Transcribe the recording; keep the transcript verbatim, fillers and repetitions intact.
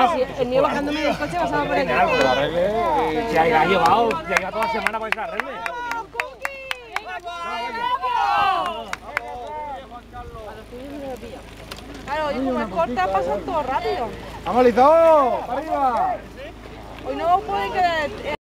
El niño bajándome del coche pasaba por aquí. Que lo arregle. Si ha llevado, si ha llevado toda la semana para que se arregle. Claro, oye, como es corta, pasan todo rápido. ¡Vamos, Lizón! ¡Para arriba! Hoy no puede quedar...